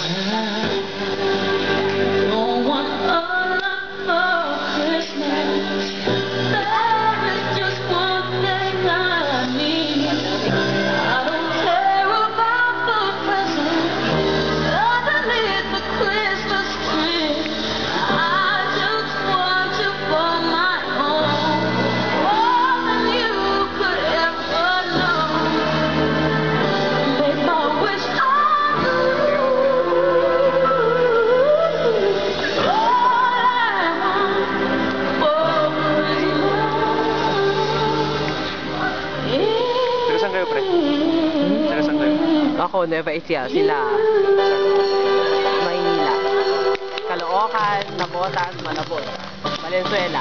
Don't want a lot for Christmas. There is just one thing I need. I don't care about the presents underneath the Christmas tree. I just want you for my own, more than you could ever know. Make my wish on you. Taga saan kayo, pre? Taga saan kayo? Ako, Nueva Ecija. Sila Maynila. Caloocan, Nabotas, Malabon. Valenzuela.